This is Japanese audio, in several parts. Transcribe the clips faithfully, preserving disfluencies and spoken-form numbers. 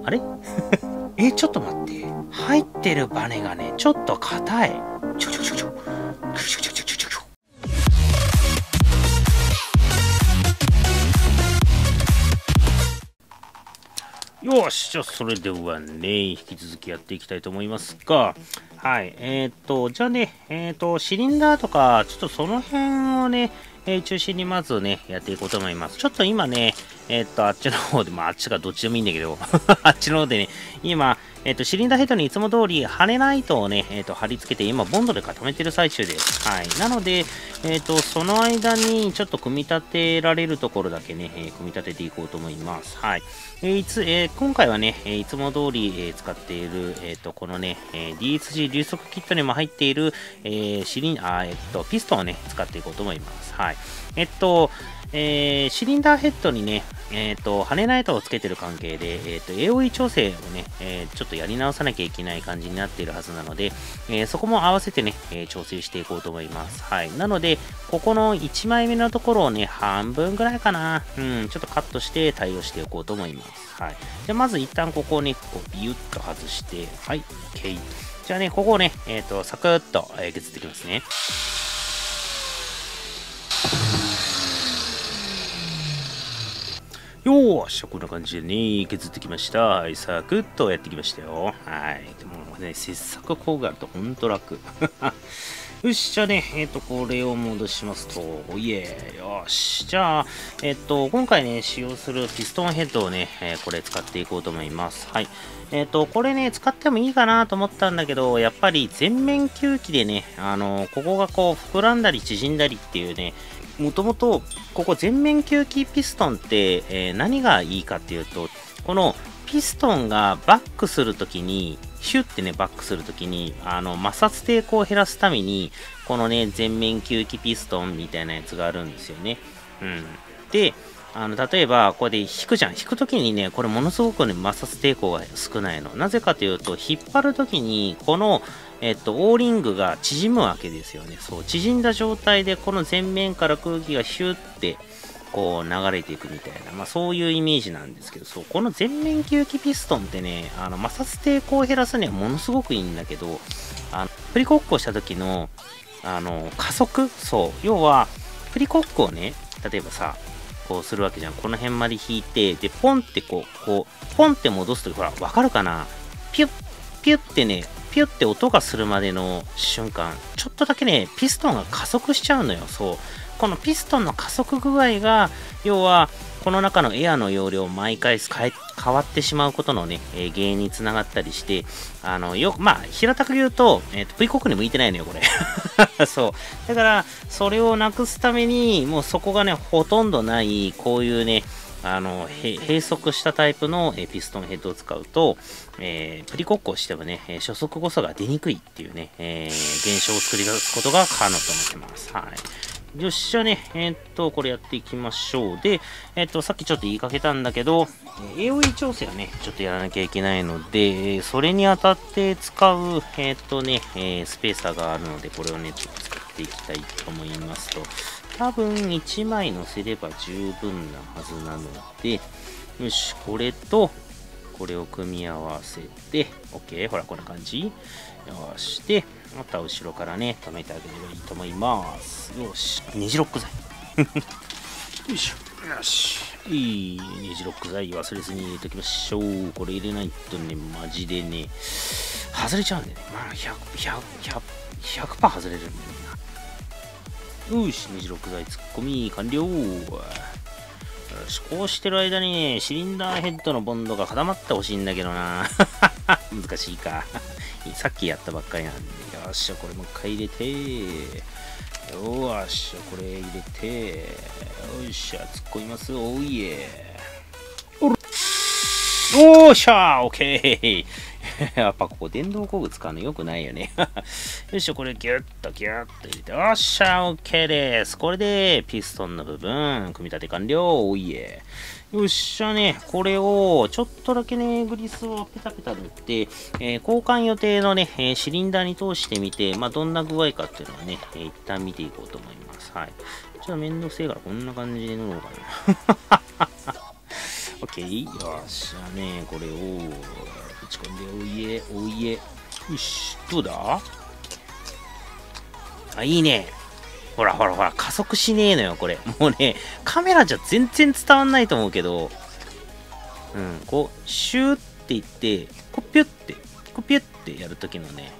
あれえ、ちょっと待って。入ってるバネがね、ちょっと硬い。ちょちょちょちょ。ちょちょちょちょちょちょ。よし、じゃあそれではね、引き続きやっていきたいと思いますが、はい、えー、っと、じゃあね、えー、っと、シリンダーとか、ちょっとその辺をね、えー、中心にまずね、やっていこうと思います。ちょっと今ね、えー、っと、あっちの方で、まあ、あっちがどっちでもいいんだけど、あっちの方でね、今、えっ、と、シリンダーヘッドにいつも通り、羽根ライトをね、えっ、と、貼り付けて、今、ボンドで固めてる最中です。はい。なので、えっ、と、その間に、ちょっと組み立てられるところだけね、えー、組み立てていこうと思います。はい。えー、いつ、えー、今回はね、えー、いつも通り、えー、使っている、えっ、と、このね、えー、ディーエスジー 流速キットにも入っている、えー、シリン、あ、えっ、と、ピストンをね、使っていこうと思います。はい。えっと、えー、シリンダーヘッドにね、えっ、ー、と、羽根ライトをつけてる関係で、えっ、ー、と、エーオーイー 調整をね、えー、ちょっとやり直さなきゃいけない感じになっているはずなので、えー、そこも合わせてね、えー、調整していこうと思います。はい。なので、ここのいちまいめのところをね、半分ぐらいかな、うん、ちょっとカットして対応しておこうと思います。はい。じゃあ、まず一旦ここをね、こうビュッと外して、はい、OK。じゃあね、ここをね、えっ、ー、と、サクッと、えー、削っていきますね。よーし、こんな感じでね、削ってきました。はい、サクッとやってきましたよ。はい。でもね、切削工具あるとほんと楽。よし、じゃあね、えっ、ー、と、これを戻しますと、おいえ、よし。じゃあ、えっ、ー、と、今回ね、使用するピストンヘッドをね、えー、これ使っていこうと思います。はい。えっ、ー、と、これね、使ってもいいかなと思ったんだけど、やっぱり全面吸気でね、あのここがこう、膨らんだり縮んだりっていうね、もともと、ここ全面吸気ピストンって、えー、何がいいかっていうと、このピストンがバックするときに、ヒュッてね、バックするときに、あの、摩擦抵抗を減らすために、このね、全面吸気ピストンみたいなやつがあるんですよね。うん。で、あの、例えば、これで引くじゃん。引くときにね、これものすごくね、摩擦抵抗が少ないの。なぜかというと、引っ張るときに、この、えっと、オーリングが縮むわけですよね。そう、縮んだ状態で、この前面から空気がヒュッて、こう流れていくみたいな、まあそういうイメージなんですけど、そう、この全面吸気ピストンってね、あの、摩擦抵抗を減らすにはものすごくいいんだけど、あの、プリコックをした時の、あの、加速そう、要は、プリコックをね、例えばさ、こうするわけじゃん。この辺まで引いて、で、ポンってこう、こう、ポンって戻すとき、ほら、わかるかなピュッ、ピュッってね、ピュッって音がするまでの瞬間、ちょっとだけね、ピストンが加速しちゃうのよ、そう。このピストンの加速具合が、要は、この中のエアの容量を毎回変わってしまうことのね、えー、原因につながったりして、あの、よ、まあ、平たく言うと、えっ、ー、と、プリコックに向いてないのよ、これ。そう。だから、それをなくすために、もうそこがね、ほとんどない、こういうね、あの、閉塞したタイプの、えー、ピストンヘッドを使うと、えー、プリコックをしてもね、えー、初速誤差が出にくいっていうね、えー、現象を作り出すことが可能と思ってます。はい。よっしゃね、えー、っと、これやっていきましょう。で、えー、っと、さっきちょっと言いかけたんだけど、エーオーイー 調整はね、ちょっとやらなきゃいけないので、それにあたって使う、えー、っとね、えー、スペーサーがあるので、これをね、ちょっと使っていきたいと思いますと、多分いちまい乗せれば十分なはずなので、よし、これと、これを組み合わせて、OK、ほら、こんな感じ。よし、で、また後ろからね、止めてあげればいいと思います。よし、ネジロック剤。よいしょ。よし。いい、ネジロック剤忘れずに入れておきましょう。これ入れないとね、マジでね、外れちゃうんでね。まあ、ひゃく、ひゃく、ひゃく、ひゃくパーセント 外れるんだよな。よし、ネジロック剤突っ込み完了。よし、こうしてる間にね、シリンダーヘッドのボンドが固まってほしいんだけどな。難しいか。さっきやったばっかりなんで。よっしゃ、これもう一回入れて。よっしゃ、これ入れて。よっしゃ、突っ込みます。おいえ。おーしゃー、オッケー。やっぱここ電動工具使うの良くないよね。よいしょ、これギュッとギュッと入れて。よっしゃ、オッケーです。これでピストンの部分、組み立て完了。おいえ。よっしゃね、これをちょっとだけね、グリスをペタペタ塗って、えー、交換予定のね、えー、シリンダーに通してみて、まあ、どんな具合かっていうのはね、えー、一旦見ていこうと思います。はい。ちょっとめんどくせえからこんな感じで塗ろうかな。OK。 OK。よっしゃね、これを打ち込んで、おいえ、おいえ。よし、どうだ？あ、いいね。ほらほらほら、加速しねえのよ、これ。もうね、カメラじゃ全然伝わんないと思うけど、うん、こう、シューっていって、こうピュって、こうピュってやるときのね、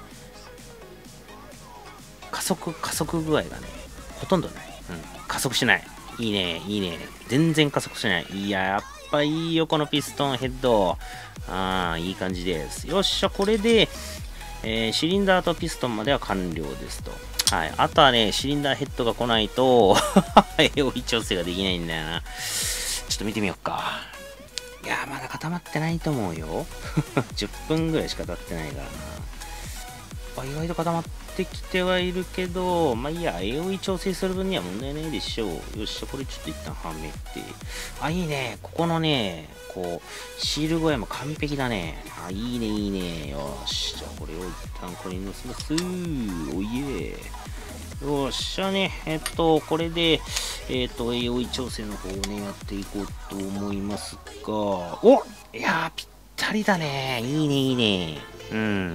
加速、加速具合がね、ほとんどない。うん、加速しない。いいね、いいね。全然加速しない。いや、やっぱいいよ、このピストンヘッド。ああ、いい感じです。よっしゃ、これで、えー、シリンダーとピストンまでは完了ですと。はい。あとはね、シリンダーヘッドが来ないと、エーオーイー 調整ができないんだよな。ちょっと見てみようか。いやー、まだ固まってないと思うよ。じゅっぷんぐらいしか経ってないからな。あ、意外と固まってきてはいるけど、まあいいや、エーオーイー 調整する分には問題ないでしょう。よっしゃ、これちょっと一旦はめて。あ、いいね。ここのね、こう、シール具合も完璧だね。あ、いいね、いいね。よし、じゃあこれを一旦これに乗せます。おいえ。よっしゃね。えっと、これで、えっと、エーオーイー 調整の方をね、やっていこうと思いますが、おいやー、ぴったりだね。いいね、いいね。うん、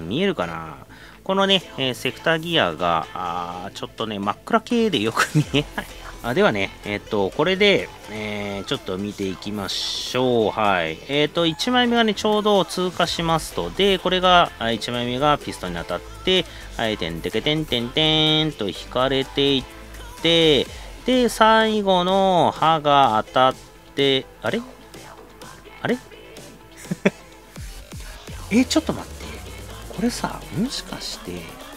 見えるかな？このね、えー、セクターギアが、あちょっとね、真っ暗系でよく見えない。あではね、えっと、これで、えー、ちょっと見ていきましょう。はい。えっと、いちまいめがね、ちょうど通過しますと、で、これが、いちまいめがピストンに当たって、はい、てんてけてんてんてんと引かれていって、で、最後の刃が当たって、あれあれえ、ちょっと待って。これさ、もしかして、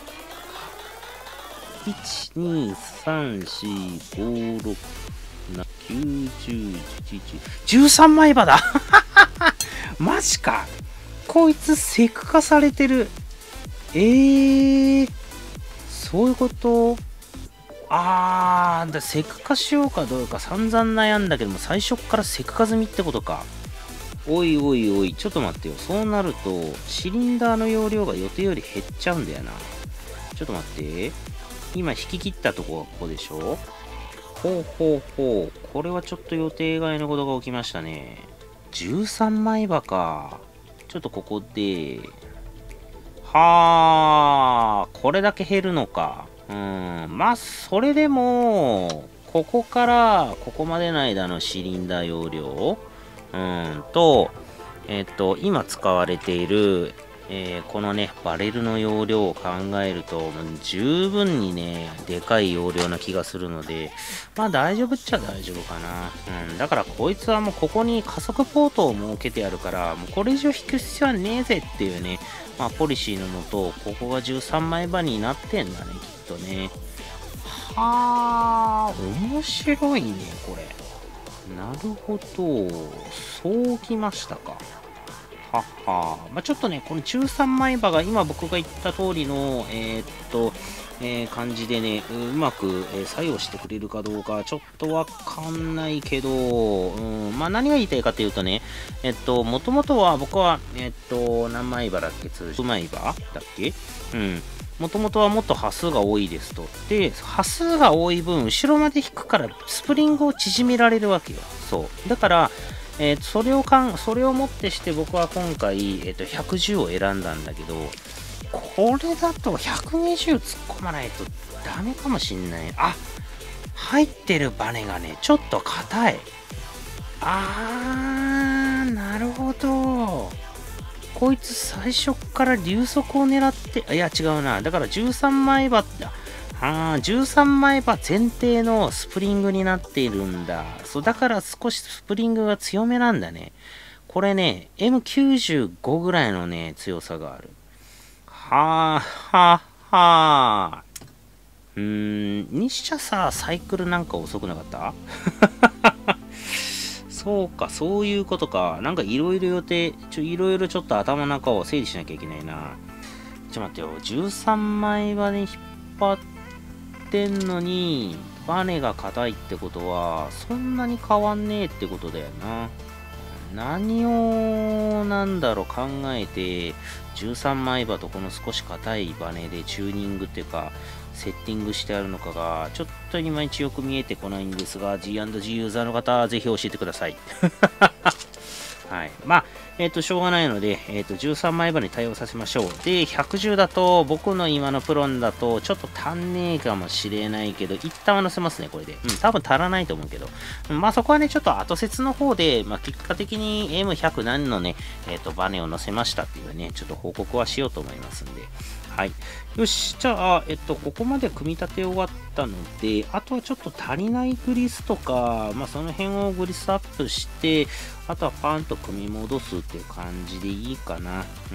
いち、に、さん、よん、ご、ろく、なな、きゅう、じゅう、じゅういち、じゅうさんまい刃だマジか。こいつセク化されてる。えー、そういうこと？あー、だセク化しようかどうか散々悩んだけども、最初っからセク化済みってことか。おいおいおい、ちょっと待ってよ。そうなると、シリンダーの容量が予定より減っちゃうんだよな。ちょっと待って。今引き切ったとこがここでしょ？ほうほうほう。これはちょっと予定外のことが起きましたね。じゅうさんまい刃か。ちょっとここで、はー、これだけ減るのか。うん、まあ、それでも、ここからここまでの間のシリンダー容量、うんと、えっと、今使われている、えー、このね、バレルの容量を考えると、十分にね、でかい容量な気がするので、まあ大丈夫っちゃ大丈夫かな。うん、だからこいつはもうここに加速ポートを設けてやるから、もうこれ以上引く必要はねえぜっていうね、まあポリシーのもと、ここがじゅうさんまい刃になってんだね、きっとね。はあ、面白いね、これ。なるほど、そうきましたか。ははまあ、ちょっとね、このじゅうさんまい刃が今僕が言った通りの、えー、っと、えー、感じでね、うまく、えー、作用してくれるかどうか、ちょっとわかんないけど、うん、まあ何が言いたいかというとね、えっと、もともとは僕は、えっと、何枚刃だっけ、通常枚刃だっけうん。もともとはもっと端数が多いですと。で、端数が多い分、後ろまで引くから、スプリングを縮められるわけよ。そう。だから、えー、それをかん、それをもってして僕は今回、えー、とひゃくじゅうを選んだんだけど、これだとひゃくにじゅう突っ込まないとダメかもしんない。あ、入ってるバネがね、ちょっと硬い。あー、なるほど。こいつ最初から流速を狙って、いや違うな。だからじゅうさんまい刃って、あー、じゅうさんまい刃前提のスプリングになっているんだ。そう、だから少しスプリングが強めなんだね。これね、エムきゅうじゅうご ぐらいのね、強さがある。はー、はー、はー。うーん、にしちゃさ、サイクルなんか遅くなかったそうか、そういうことか。なんかいろいろ予定、ちょ、いろいろちょっと頭の中を整理しなきゃいけないな。ちょっと待ってよ。じゅうさんまい刃で引っ張ってんのに、バネが硬いってことは、そんなに変わんねえってことだよな。何を、なんだろう、考えて、じゅうさんまい刃とこの少し硬いバネでチューニングっていうか、セッティングしてあるのかが、ちょっといまいちよく見えてこないんですが、ジーアンドジー ユーザーの方、ぜひ教えてください。 はい。まあ、えっ、と、しょうがないので、えっ、と、じゅうさんまい刃に対応させましょう。で、ひゃくじゅうだと、僕の今のプロンだと、ちょっと足んねえかもしれないけど、一旦は乗せますね、これで。うん、多分足らないと思うけど。まあ、そこはね、ちょっと後説の方で、まあ、結果的に エムひゃく 何のね、えっ、と、バネを乗せましたっていうね、ちょっと報告はしようと思いますんで。はい。よし。じゃあ、えっと、ここまで組み立て終わったので、あとはちょっと足りないグリスとか、まあ、その辺をグリスアップして、あとはパンと組み戻すっていう感じでいいかな。うん。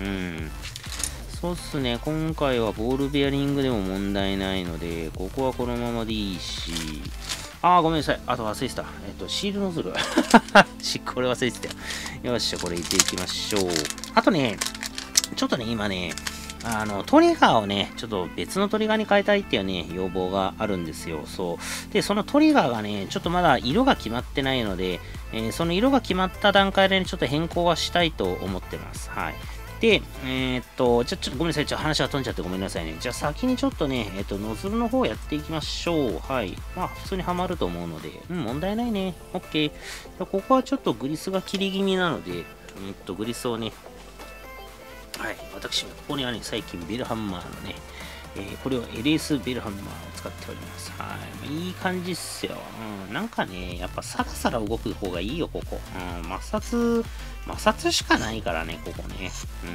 そうっすね。今回はボールベアリングでも問題ないので、ここはこのままでいいし、あー、ごめんなさい。あと忘れてた。えっと、シールノズル。し、これ忘れてたよ。よし、じゃあこれ入れていきましょう。あとね、ちょっとね、今ね、あの、トリガーをね、ちょっと別のトリガーに変えたいっていうね、要望があるんですよ。そう。で、そのトリガーがね、ちょっとまだ色が決まってないので、えー、その色が決まった段階で、ね、ちょっと変更はしたいと思ってます。はい。で、えー、っと、じゃ、ちょっとごめんなさい。ちょっと話が飛んじゃってごめんなさいね。じゃあ先にちょっとね、えー、っと、ノズルの方やっていきましょう。はい。まあ、普通にはまると思うので、うん、問題ないね。OK。じゃあここはちょっとグリスが切り気味なので、うんと、グリスをね、はい、私もここにはね、最近ベルハンマーのね、えー、これは エルエス ベルハンマーを使っております。はい。いい感じっすよ。うん。なんかね、やっぱサラサラ動く方がいいよ、ここ。うん。摩擦、摩擦しかないからね、ここね。うん。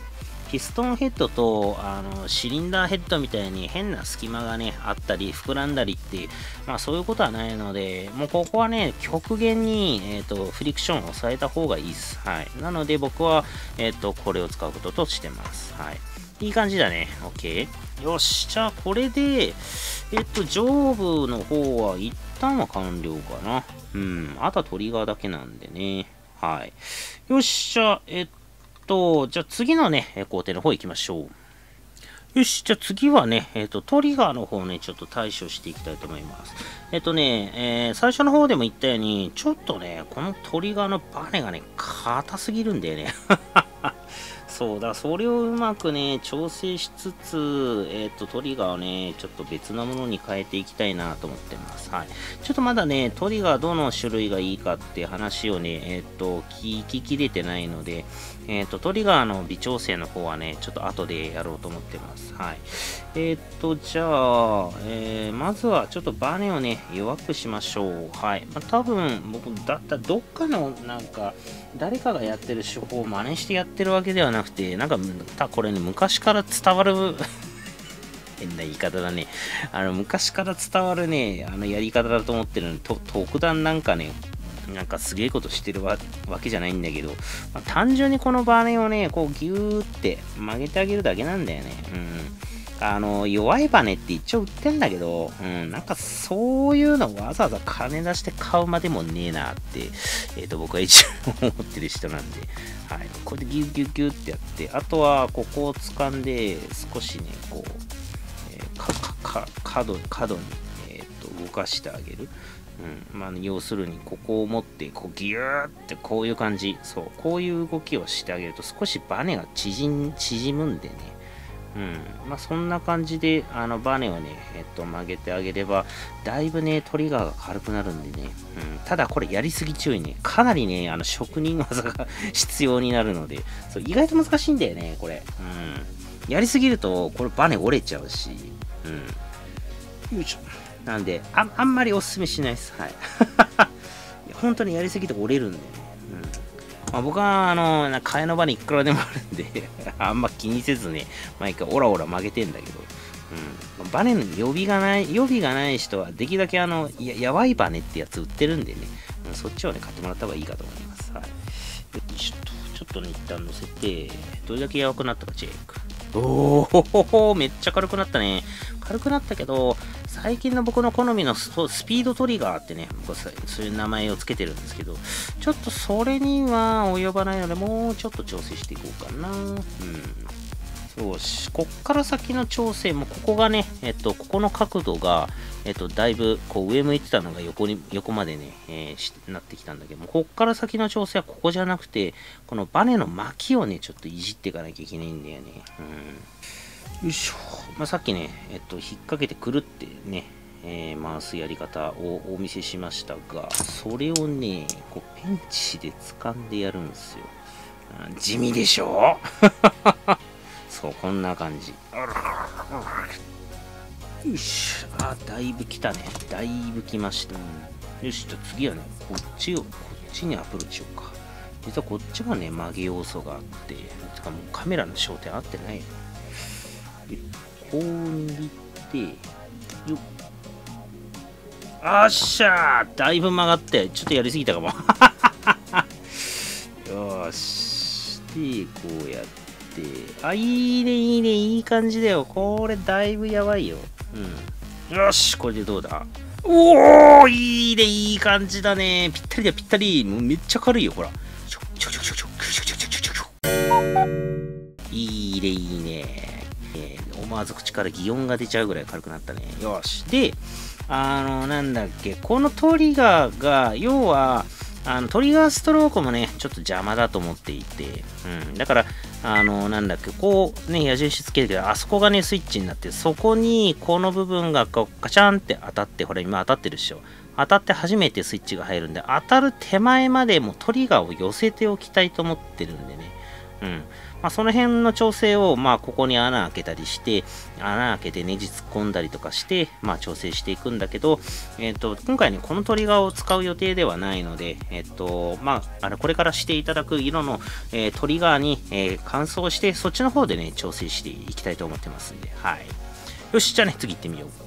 ピストンヘッドとあのシリンダーヘッドみたいに変な隙間がね、あったり、膨らんだりって、まあそういうことはないので、もうここはね、極限に、えーと、フリクションを抑えた方がいいです。はい。なので僕は、えっと、これを使うこととしてます。はい。いい感じだね。OK。よし。じゃあ、これで、えっと、上部の方は一旦は完了かな。うん。あとはトリガーだけなんでね。はい。よし。じゃあ、えっと、じゃあ次のね、工程の方行きましょう。よし。じゃあ次はね、えっと、トリガーの方ね、ちょっと対処していきたいと思います。えっとね、えー、最初の方でも言ったように、ちょっとね、このトリガーのバネがね、硬すぎるんだよね。そうだ、それをうまくね、調整しつつ、えっと、トリガーをね、ちょっと別なものに変えていきたいなと思ってます。はい。ちょっとまだね、トリガーどの種類がいいかって話をね、えっと、聞ききれてないので、えっと、トリガーの微調整の方はね、ちょっと後でやろうと思ってます。はい。えっと、じゃあ、えー、まずはちょっとバネをね、弱くしましょう。はい。まあ、多分、僕、だったらどっかの、なんか、誰かがやってる手法を真似してやってるわけではなくて、なんか、たこれね、昔から伝わる変な言い方だね。あの、昔から伝わるね、あの、やり方だと思ってるのに、と特段なんかね、なんかすげえことしてる わ, わけじゃないんだけど、まあ、単純にこのバネをね、こうギューって曲げてあげるだけなんだよね。うん。あの、弱いバネって一応売ってんだけど、うん、なんかそういうのわざわざ金出して買うまでもねえなって、えっ、ー、と、僕は一応思ってる人なんで、はい。これでギュッギュッギュッってやって、あとはここを掴んで、少しね、こう、えー、か、か、か、角、角に、えっ、ー、と、動かしてあげる。うん。まあ、要するに、ここを持って、こう、ギューってこういう感じ。そう。こういう動きをしてあげると、少しバネが縮ん、縮むんでね。うん。まあ、そんな感じで、あの、バネをね、えっと、曲げてあげれば、だいぶね、トリガーが軽くなるんでね。うん。ただ、これやりすぎ注意ね。かなりね、あの、職人技が必要になるので、そう、意外と難しいんだよね、これ。うん。やりすぎると、これバネ折れちゃうし、うん。よいしょ。なんで、あ、あんまりおすすめしないです。はい。本当にやりすぎて折れるんでね。うん。まあ、僕は、あの、替えのバネいくらでもあるんであんま気にせずね、毎回オラオラ曲げてんだけど、うん。バネの予備がない、予備がない人は、できるだけあの、や、やばいバネってやつ売ってるんでね、うん、そっちをね、買ってもらった方がいいかと思います。はい。よいしょと。ちょっとね、一旦乗せて、どれだけ柔らかくなったかチェック。おお、めっちゃ軽くなったね。軽くなったけど、最近の僕の好みのスピードトリガーってね、僕はそういう名前をつけてるんですけど、ちょっとそれには及ばないので、もうちょっと調整していこうかな。うん。よし、こっから先の調整も、ここがね、えっと、ここの角度が、えっと、だいぶ、こう、上向いてたのが横に、横までね、えー、しなってきたんだけども、こっから先の調整はここじゃなくて、このバネの巻きをね、ちょっといじっていかなきゃいけないんだよね。うん。よいしょ。まあ、さっきね、えっと、引っ掛けてくるってね、 えー、回すやり方をお見せしましたが、それをね、こうペンチで掴んでやるんですよ。地味でしょそう、こんな感じ。よし。あ、だいぶ来たね。だいぶ来ました。よし、じゃあ次はね、こっちを、こっちにアプローチしようか。実はこっちはね、曲げ要素があって、てかもうカメラの焦点合ってないよ。で、こう握って、よっ。あっしゃー、だいぶ曲がって、ちょっとやりすぎたかも。よーし。で、こうやって、あ、いいね、いいね、いい感じだよ。これ、だいぶやばいよ。うん。よし、これでどうだ？おー、いいね、いい感じだね。ぴったりだ、ぴったり。もうめっちゃ軽いよ、ほら。いいね、いいね。えー、思わず口から擬音が出ちゃうぐらい軽くなったね。よし。で、あの、なんだっけ、このトリガーが、要は、あのトリガーストロークもね、ちょっと邪魔だと思っていて、うん、だから、あの、なんだっけ、こう、ね、矢印つけるけど、あそこがね、スイッチになって、そこに、この部分がこうガチャンって当たって、ほら、今当たってるでしょ。当たって初めてスイッチが入るんで、当たる手前までもトリガーを寄せておきたいと思ってるんでね。うん。まあ、その辺の調整を、まあ、ここに穴開けたりして、穴開けてネジ突っ込んだりとかして、まあ、調整していくんだけど、えっと、今回ね、このトリガーを使う予定ではないので、えっと、まあ、あの、これからしていただく色の、えー、トリガーに、えー、乾燥して、そっちの方でね、調整していきたいと思ってますんで、はい。よし、じゃあね、次行ってみよう。